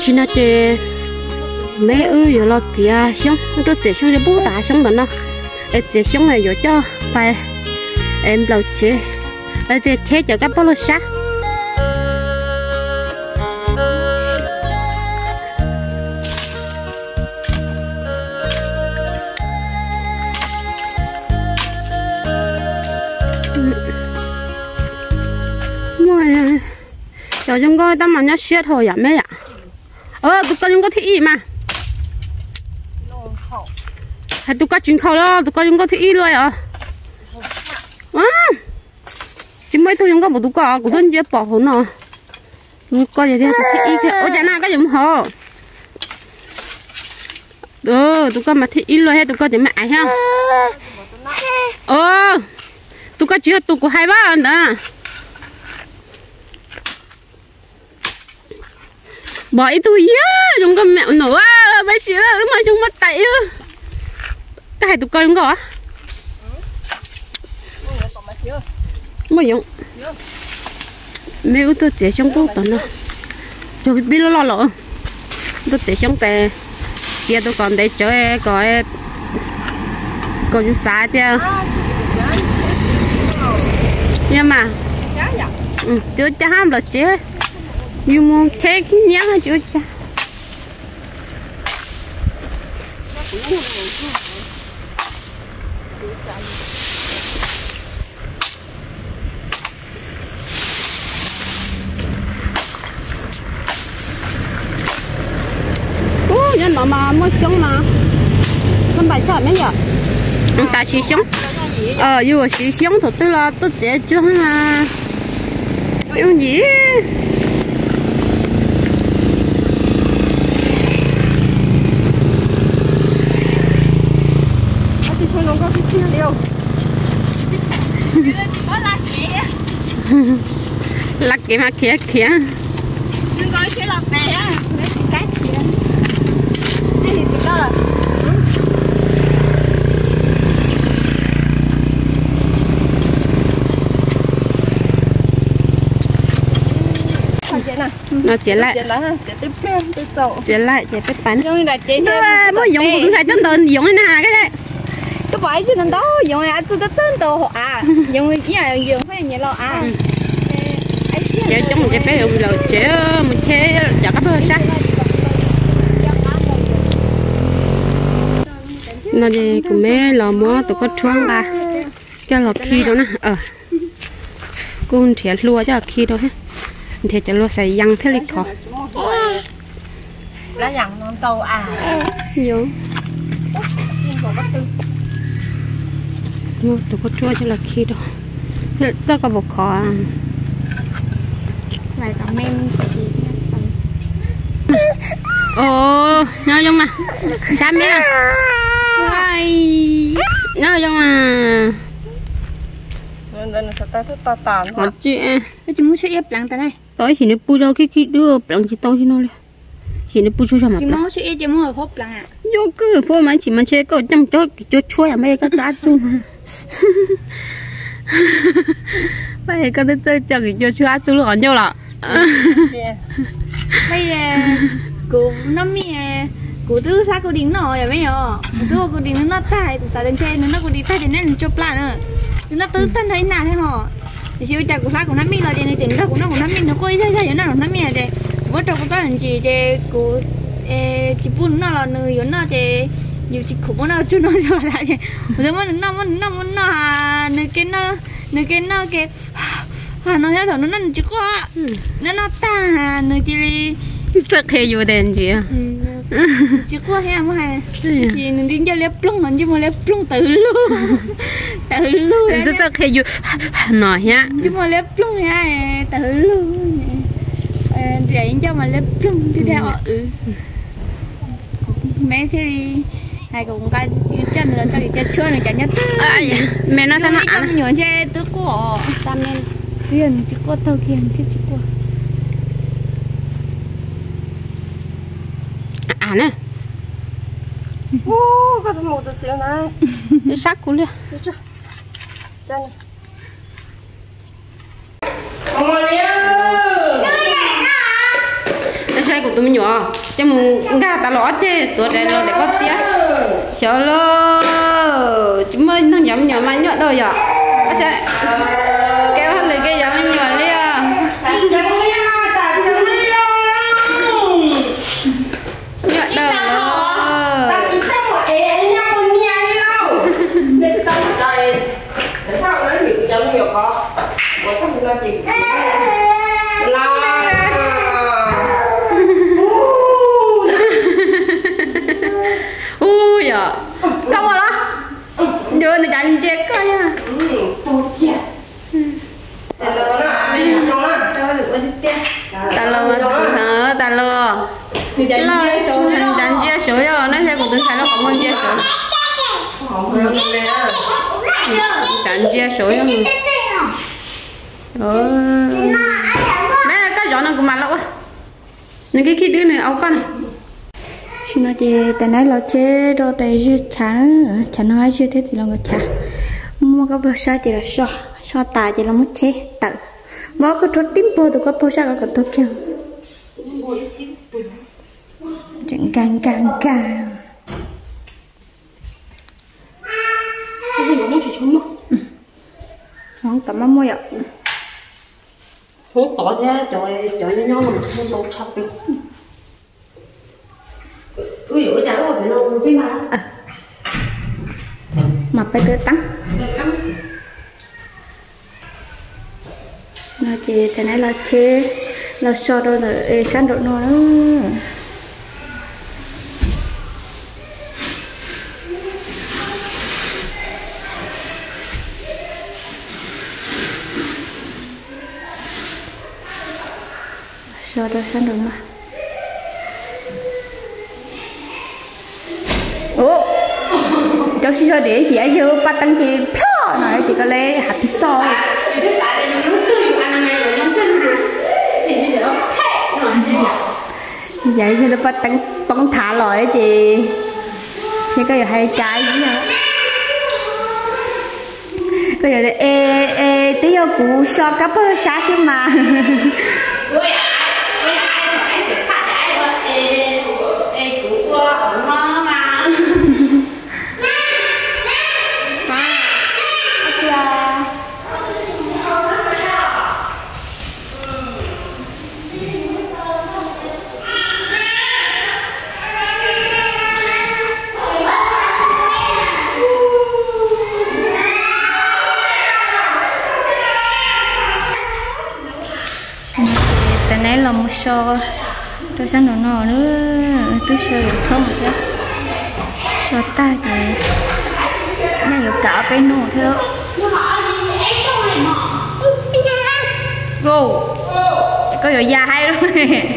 chỉ nó chơi mấy rồi lo tiệt xong tôi tiệt xong thì bố đã xong rồi nó em tiệt xong này rồi cho phải em lâu chơi em tiệt thế cho các bố lo sát giờ chúng tôi tao mà nhớ xét hồi à mấy ạ tụi con chúng có thị mà hay tụi con chuyên khẩu đó tụi con chúng có thị luôn à chỉ mấy tụi chúng có một tụi con cũng đơn giản bỏ hồn nó tụi con vậy thì thị thì ôi chả nào cái giống hồ tụi con mà thị luôn hay tụi con chỉ mẹ ha tụi con chỉ tụi của hai ba đó bỏ ít tôi á chúng con mẹo nổ bây giờ mà chúng mất tay cái hai tụi con chúng có mới dùng mấy tôi chế trong bút tao nó cho biết lo lọ tôi chế trong tè kia tôi còn để chơi coi còn chú sai theo nhưng mà chưa cha ham là chế nhưng muốn thế cái nhá chưa cha nhân nó mà mua sống mà con bài chợ mấy giờ không xài xì sống vừa xì sống thật tư là tôi chế chưa mà yêu gì lắc cái mà kia kia đừng coi cái lọc này á mấy cái kia cái gì đó là nó chế lại chế lại chế bếp bánh mới dùng của tôi thấy chân tồn dùng cái nào cái đấy tôi phải chứ thằng đó dùng ai tôi tên đồ dùng chỉ là dùng phải như lo chế trong một cái bé dùng rồi chế một chế cho các bơ sắc nó gì của mấy lò múa tụi có chuông ba cho lò khi đó nè con thiệt lúa cho khi đó thì cho lúa xài răng thế lịch khó lá răng non tàu nhiều tụi có chua cho là khi đó tất cả bột khó này cả men nhớ không mà sao biết nhớ không mà họ chị chỉ muốn chơi ép lăng ta này tối thì nó bui đâu cái đưa lăng chỉ tôi thì nó chỉ nó bui cho mà chỉ muốn chơi ép chỉ muốn hộp lăng vô cứ phô mà chỉ mà chơi có trăm cho chua à mấy cái đá chung vậy cái đó chơi cho cái cho chua chung nó còn nhau là bây cụ nó mi cụ tư sao cụ đỉnh nổi vậy mấy nhở cụ đỉnh nó tay cụ sao lên trên nó cụ đi tay thì nên chụp lại nữa nó tư thân thấy nào thế hả thì siêu chả cụ sao cụ nắm mi là trên này chỉnh ra cụ nó nắm mi nó coi sai sai nó nắm mi là thế bữa trâu cụ có làm gì thế cụ chỉ bún nó là người nó thế nhiều chỉ khủng nó chút nó cho lại thì rồi nó nơi cái nó cái nó theo thằng nó chỉ có nó ta nơi chỉ rất hay vô đèn chị chỉ có hay không hay chỉ nên đi cho lép plong mình chỉ mua lép plong tự luôn rất hay vô nói nhá chỉ mua lép plong ha tự luôn để cho mà lép plong đi theo mấy thế hai cũng cái chân là cho cái chua này cả nhất mẹ nó thằng nào nhỏ che tứ cổ tam nên tiền chỉ có tàu tiền cái chỉ có nè có một tờ xíu này đi sắc cũng đi chân ôi xe của tụi mình nhỏ cho mình gà ta lót chứ tuổi này nó để bắt tía chờ lo chúng mình thằng nhắm nhỏ mà nhọ đâu giờ kéo hết lên cái nhắm nhỏ đi à nhọ đâu sao nó nhiều chấm nhiều có một con nó chỉ ui à đâu rồi đó giờ này đánh chết coi nha ta lo hả ta lo đánh chia số rồi nó sẽ của tôi xài nó không muốn chia số đánh chia số rồi mấy cái giỏ nó cũng mà lâu nên cái khi đứa này áo con xin nói chị tại nãy là chế rồi tại chưa chả nói chưa thế thì là người chả mua cái bơ sa chỉ là so tài chỉ là một chế tự bỏ cái chốt tím bơ tụi có bơ sa có tốt chưa chẳng càng cái gì nó chỉ xuống đâu không tầm nó mua vậy không tỏ ra trời nó mà không tốt sọc đi ui dồi chả có phải lo chứ mà phải tự tăng nó chỉ tại nãy là chế là so đâu là sáng độ nó so đâu sáng độ mà ủa cháu xin cho để chị ấy chưa bắt tăng chị phở nói chị có lẽ hạt thì so vậy cho nó bắt tăng bóng thả lỏi chị sẽ có hai trái chứ hả có giờ ê tí yêu cũ so cấp xa chứ mà nãy là một số tôi sáng đồ nọ nữa tôi chơi được không chứ số ta thì này có cả cái nổ thế đó go có rồi da hay luôn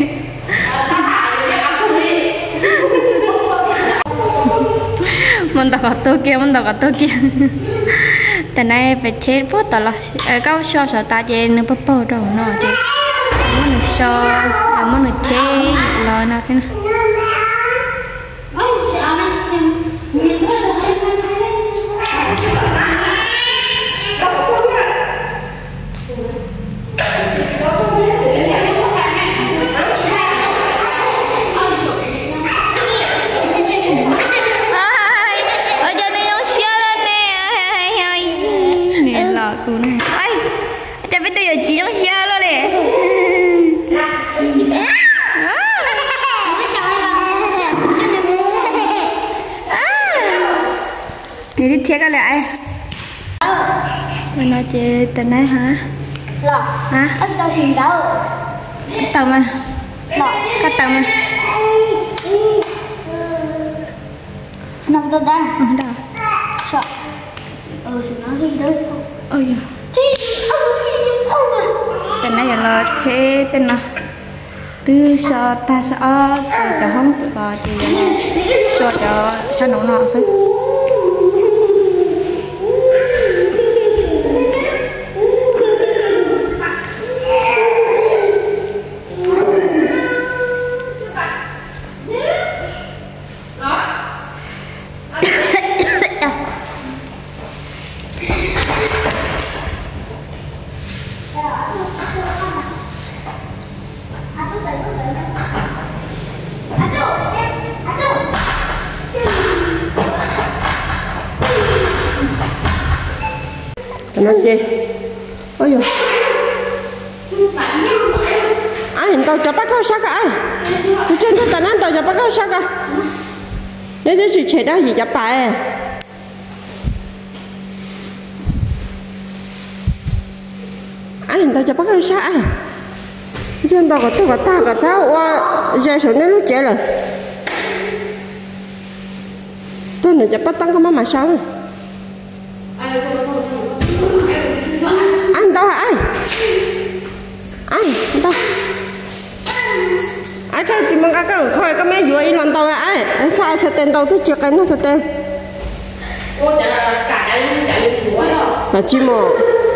mình đọc tôi kia tại này phải chết bút tao là cao số ta chơi nó bớt bớt đâu nọ chứ muốn được chế lời nào thế nào ở trên đây ông xe lên nè nè lọ cô này ai chả biết tôi giờ chỉ ông xe luôn nè đi đi check lại mình nói chị tình này hả hả tao xin đâu tao mà có tao mà nằm đâu đây đâu sợ xin nói đi đâu ôi tình này là chế tên nào từ sợ ta sợ cho không tự có thì sợ cho sao nấu nọ thôi nó gì ôi giời ai tao cho bác cao sao cả cái chân tôi tận ăn tao cho bác cao sao cả nếu thế thì chạy đó gì cho bà ai tao cho bác cao sao chân tao có tôi có ta có cháu qua ra số nếu lúc trẻ rồi tôi này cho bác tăng có mà sao anh đâu hả ai đâu ai cái chỉ mong cái khơi cái mấy vừa in lần đâu ai sao sẽ tên đâu tới chưa cái nó sẽ tên là chim mò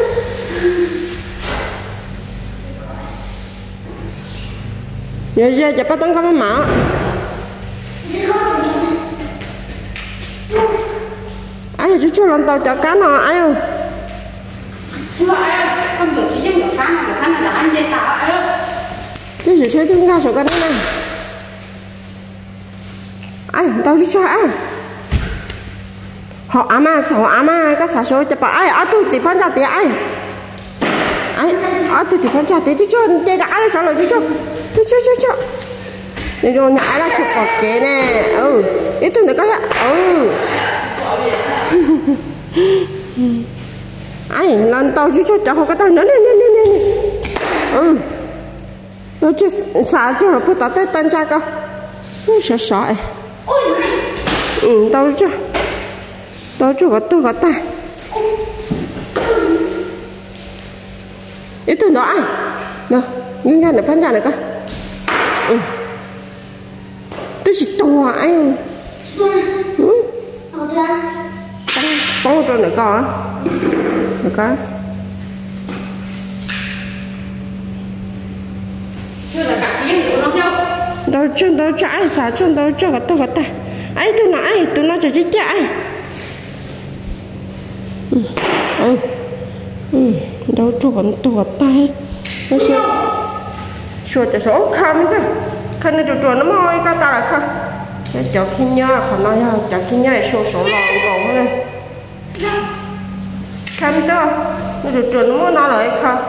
nhớ ra cho bắt tấn có mấy mã ai chú cho lần tàu cho cá nào ai ơi không được chỉ dùng được khăn là anh dây tàu ai ơi cái gì chơi chúng ta số cái này ai tao chú cho ai họ ama sao ama cái sản số cho bà ai ở tôi thì phân ra thì ai ở tôi thì phân ra thì chú cho chơi đã rồi sao rồi chú cho để rồi nhảy ra chụp vào kế nè ít tôi nữa cái ai lần tao chú cho họ cái tay nữa nè tôi chưa xả cho là phải tao tới tan cha cơ sợ tao cho tôi có tay ít tôi nói ai nè nhìn ra để phân ra này cơ tôi chỉ to ai bố tôi nữa coi được coi đâu chân đâu cho ai xả chân đâu cho cái tôi cái tay ấy tôi nói cho chết ai đâu cho cái tôi cái tay nó sẽ chuột cho số khăm chứ khăn này chuột nó môi cái ta là không cho khi nhớ còn nói cho khi nhớ số lon còn này khăm cho nó chuột nó môi nó lại không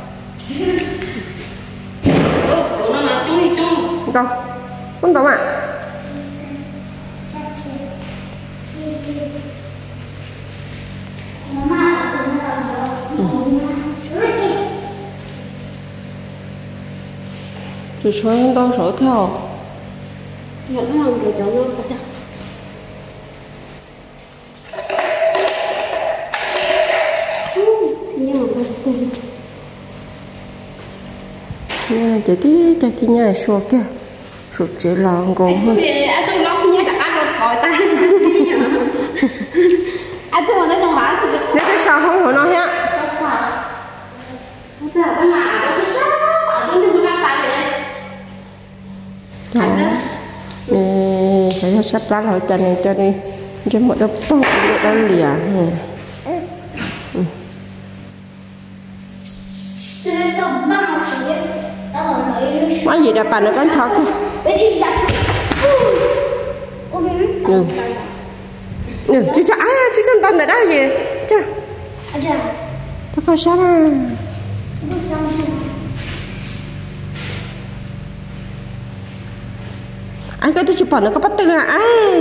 đâu con đâu ạ tôi xuống đâu sổ theo nhận không để cho nó có nha chị tí cho cái nhà sổ kia sổ chế lòng gồm hơn tôi nói cái nhà đặt ăn rồi gọi tay anh tôi nói trong bả nếu cái sao không phải nói ha nè phải sắp lá rồi cho này cho đi cho một đứa bông đó lìa nè quá gì đã bạn nó con thọ kia chú cho ai chú cho con này đó gì chứ nó có sao à ai cái tôi chụp nó có bắt tư à ai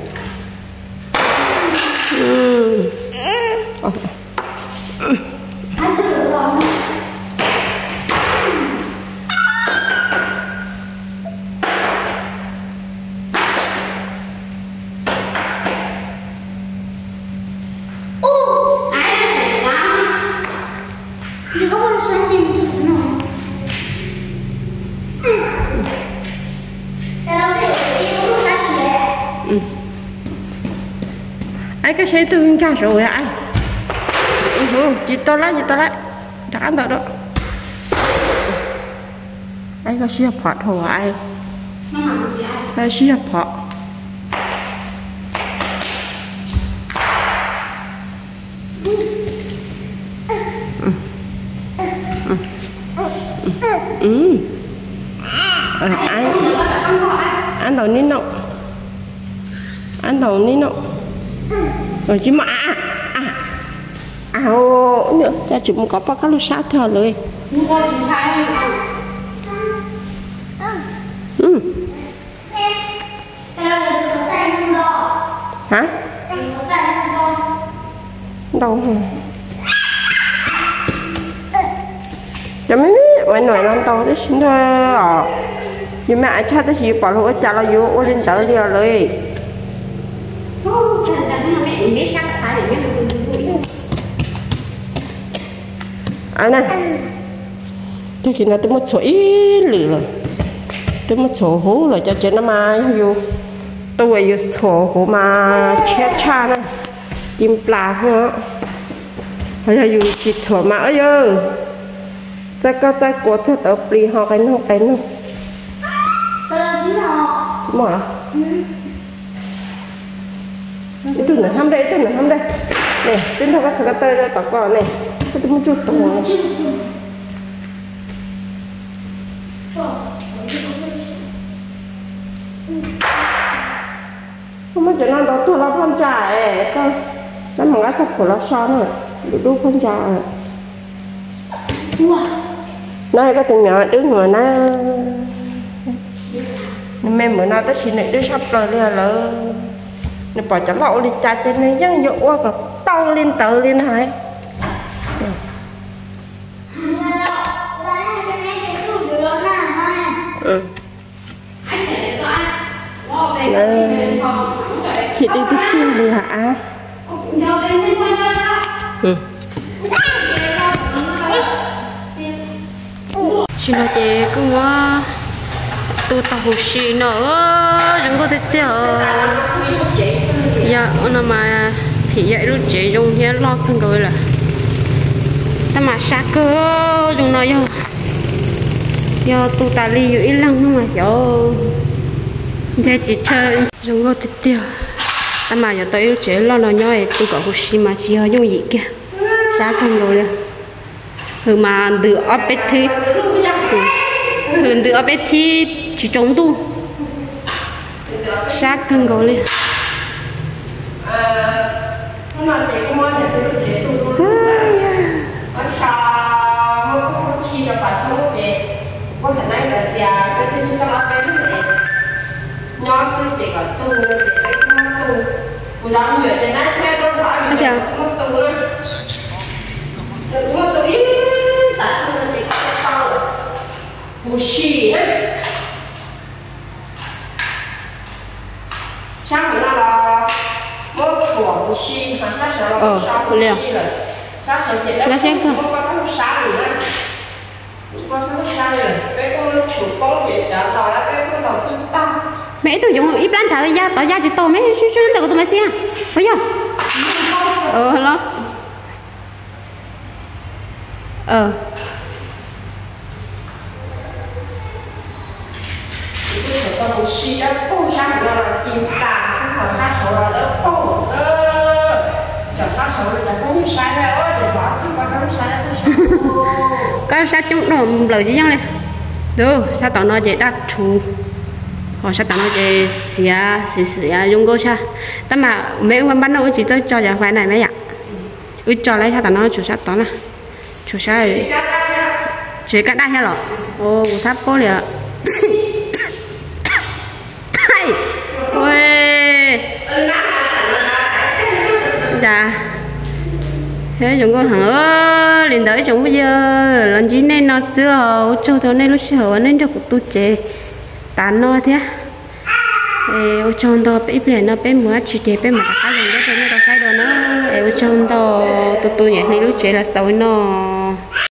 ai cái xe tôi ra rồi ai chị to lại đặt ăn đó ai có xe phật hồ ai ai xe phật ăn đầu nín nọ rồi chứ mà áo nữa cha chúng có bao các lúc sát thởเลยhả đâu hả cho mấy mấy nói non to đấy xin thôi nhưng mà cha tới chỉ bảo lỗi cha là vô lên tới liềnเลยanh này tôi chỉ là tôi một số ít lử rồi tôi một số hú rồi cho chuyện nó mà vô tôi vô số hú mà chết cha này chim pla hả hay là vô chỉ số mà ơi chắc có chắc của tôi ở pli họ cái nó mở tôi nói thăm đây này tin thôi các tơi ra tỏ cỏ này tôi muốn chút tổ này không biết chuyện nào đó tôi lo con trai con nó mà ngắt thật của nó son rồi được đu con trai này có từng nhỏ đứa người nó mẹ mới nói tới xin này đứa sắp rồi là nó bỏ cho lậu đi cha trên này dân dụ quá còn tao lên tự lên hả chị đi tiếp tiêu đi hả chị nói chị cũng tôi tao hồ xì nữa đừng có thích tiêu dạ nó mà thì vậy luôn chị dùng hết lo thân rồi là ta mà xa cơ dùng nó do tôi ta điอยู่ít lần nhưng mà chỗ để chị chơi dùng có thích tiêu ta mà giờ tới chị lo nó nhoi tôi có hồ xì mà chị hơi dùng gì kia xa thân rồi hừ mà từ ở bên thứ hừ từ ở bên thì chỉ chống tu sát cân gấu lên liệu là xem cơ mẹ tôi dùng ít lắm trả ra tỏ ra chỉ to mấy chút từ của tôi mấy xe phải chưa lo có sao chúng nó lời gì nhau này được sao tao nói vậy đã chú họ sao tao nói vậy xìa dùng cô cha ta mà mấy ông bắt đầu chỉ tới cho nhà khoai này mấy ạ cho lấy sao tao nói chủ sát đó nè chủ sát chỉ cả đây hay là ô tháp cô liền hay ôi dạ thế chúng con thằng ơi liền tới chúng bây giờ lần chỉ nên nó xưa cho thôi nên lúc xưa nên được tu chế tán nó thế ô chôn to bé liền nó bé mua chỉ chế bé mà cái gì đó nó đâu phải đâu nó ô chôn to tu nhẹ nên lúc chế là sâu nó